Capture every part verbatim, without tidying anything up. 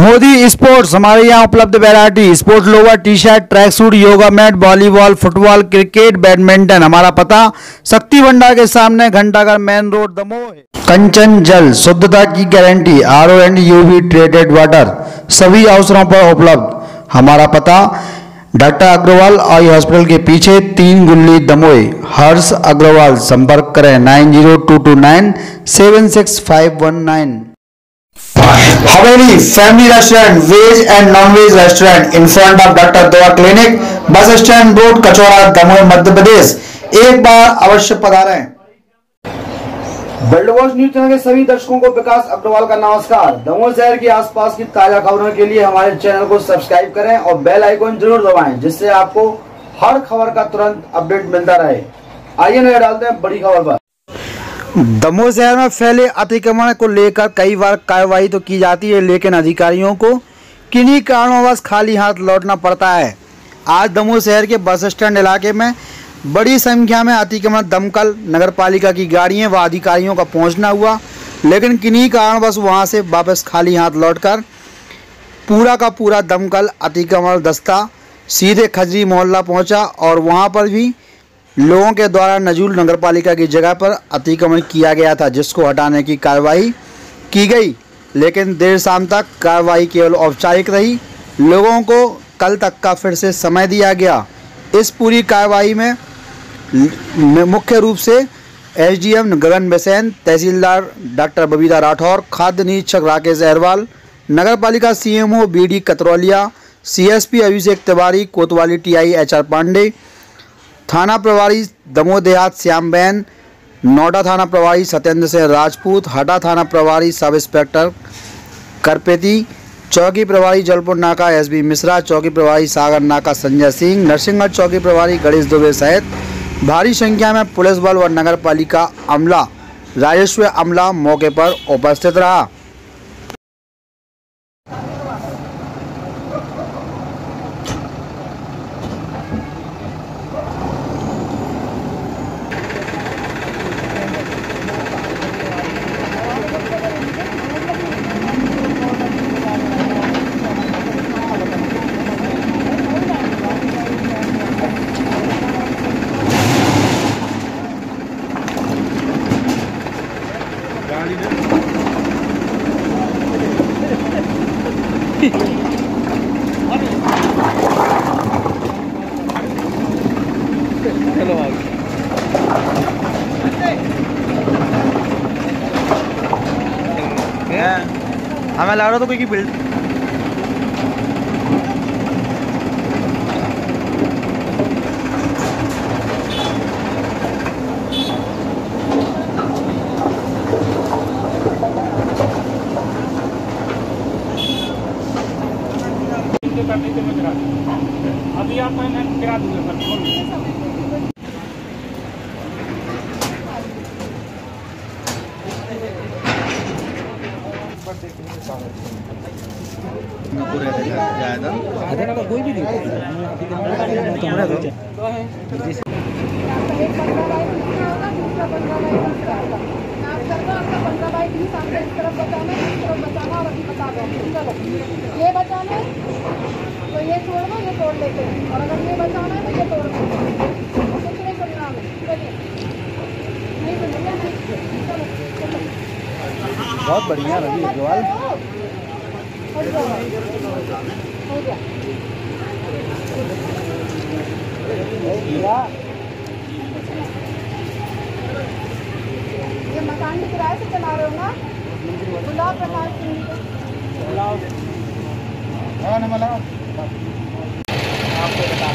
Modi sports, हमारे यहाँ उपलब्ध variety sport lower, T shirt, track suit, yoga mat, volleyball, football, cricket, badminton. हमारा पता शक्ति भंडार के सामने, घंटाघर मेन रोड, दमोह। कंचन जल, शुद्धता की guarantee, R O and UV treated water, सभी अवसरों पर उपलब्ध। हमारा पता डॉक्टर अग्रवाल आई हॉस्पिटल के पीछे, तीन गुल्ली, दमोह। हर्ष अग्रवाल, संपर्क करें nine zero two two nine seven six five one nine. Haveli family restaurant, veg and non veg restaurant in front of doctor दवा clinic, bus stand road, Kachaura, Damoh, Madhya Pradesh. एक बार अवश्य पधारें। वर्ल्ड वॉच न्यूज चैनल के सभी दर्शकों को विकास अग्रवाल का नमस्कार। दमोह शहर के आसपास की ताजा खबरों के लिए हमारे चैनल को सब्सक्राइब करें और बेल आइकन जरूर दबाएं, जिससे आपको हर खबर का तुरंत अपडेट मिलता रहे। आइए नजर डालते हैं बड़ी खबर पर। दमोह शहर में फैले अतिक्रमण को लेकर कई बार कार्रवाई तो की जाती है, लेकिन अधिकारियों को किन्हीं कारणोंवश खाली हाथ लौटना पड़ता है। आज दमोह शहर के बस स्टैंड इलाके में बड़ी संख्या में अतिक्रमण दमकल, नगरपालिका की गाड़ियां व अधिकारियों का पहुंचना हुआ, लेकिन किन्हीं कारणवश वहां से वापस खाली हाथ लौटकर पूरा का पूरा दमकल अतिक्रमण दस्ता सीधे खजरी मोहल्ला पहुंचा और वहां पर भी लोगों के द्वारा नजूल नगरपालिका की जगह पर अतिक्रमण किया गया था, जिसको हटाने की कार्रवाई की गई, लेकिन देर शाम तक कार्रवाई केवल औपचारिक रही। लोगों को कल तक का फिर से समय दिया गया। इस पूरी कार्रवाई में मुख्य रूप से एसडीएम गगन बेसेन, तहसीलदार डॉक्टर बबीता राठौर, खाद्य निरीक्षक राकेश अहरवाल, नगरपालिका CMO BD Katrauliya, CSP Abhishek Tiwari, कोतवाली टीआई एचआर पांडे, थाना प्रभारी दमोह देहात श्याम बैन, नोएडा थाना प्रभारी सत्येंद्र सिंह राजपूत, हटा थाना प्रभारी सब इंस्पेक्टर करपेती, चौकी प्रभारी जलपुर नाका एसबी मिश्रा, चौकी प्रभारी सागर नाका संजय सिंह, नरसिंहगढ़ चौकी प्रभारी गणेश दुबे सहित भारी संख्या में पुलिस बल व नगर पालिका अमला, राजस्व अमला मौके पर उपस्थित रहा। चलो हमें लग रहा था कोई की बिल्ड अभी आप मैं गिरा दूंगा सर कोई भी नहीं ये बचाना है तो ये छोड़ दो, ये तोड़ लेते हैं, और अगर ये बचाना है तो ये तोड़ दो। कुछ नहीं सुनना है, चलिए नहीं सुनिए। चलो बहुत बढ़िया रवि अग्रवाल। हो गया ये मकान भी किराए से चला रहे हो ना? गुलाब प्रकाश सिंह आपको बता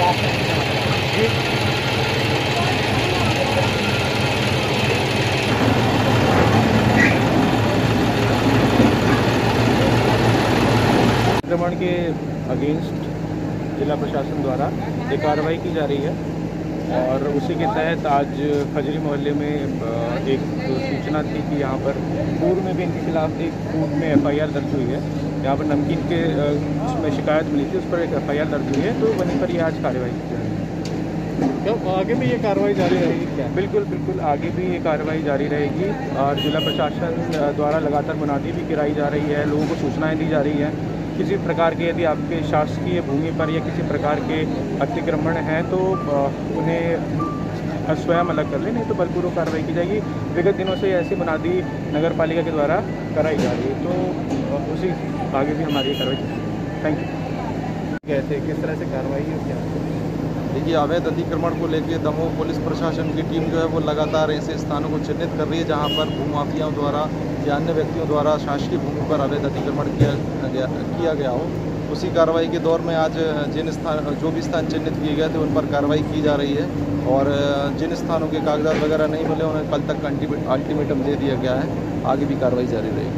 संक्रमण के अगेंस्ट जिला प्रशासन द्वारा ये कार्रवाई की जा रही है और उसी के तहत आज खजरी मोहल्ले में एक सूचना थी कि यहाँ पर पूर्व में भी इनके खिलाफ एक फूड में एफआईआर दर्ज हुई है। यहाँ पर नमकीन के उसमें शिकायत मिली थी, उस पर एक एफआईआर दर्ज हुई है, तो वहीं पर ये आज कार्रवाई की जा रही है। क्यों आगे भी ये कार्रवाई जारी रहेगी क्या? बिल्कुल बिल्कुल आगे भी ये कार्रवाई जारी रहेगी और जिला प्रशासन द्वारा लगातार मुनादी भी कराई जा रही है, लोगों को सूचनाएं दी जा रही हैं। किसी प्रकार के यदि आपके शासकीय भूमि पर या किसी प्रकार के अतिक्रमण हैं तो उन्हें स्वयं अलग कर लें, नहीं तो बलपूर्वक कार्रवाई की जाएगी। विगत दिनों से ऐसी मुनादी नगर पालिका के द्वारा कराई जा रही है, तो उसी आगे भी हमारी कार्रवाई चलेगी। Thank you. कैसे किस तरह से कार्रवाई है क्या? देखिए, अवैध अतिक्रमण को लेकर दमोह पुलिस प्रशासन की टीम जो है वो लगातार ऐसे स्थानों को चिन्हित कर रही है जहां पर भूमाफियाओं द्वारा या अन्य व्यक्तियों द्वारा शासकीय भूमि पर अवैध अतिक्रमण किया गया किया गया हो। उसी कार्रवाई के दौर में आज जिन स्थान जो भी स्थान चिन्हित किए गए थे उन पर कार्रवाई की जा रही है और जिन स्थानों के कागजात वगैरह नहीं मिले उन्हें कल तक अल्टीमेटम दे दिया गया है। आगे भी कार्रवाई जारी रहेगी।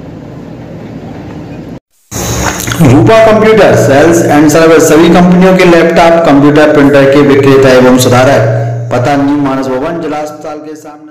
Rupa computer sales and service सभी कंपनियों के लैपटॉप, कंप्यूटर, प्रिंटर के विक्रेता एवं सुधारक। पता न्यू मानस भवन, जिला अस्पताल के सामने।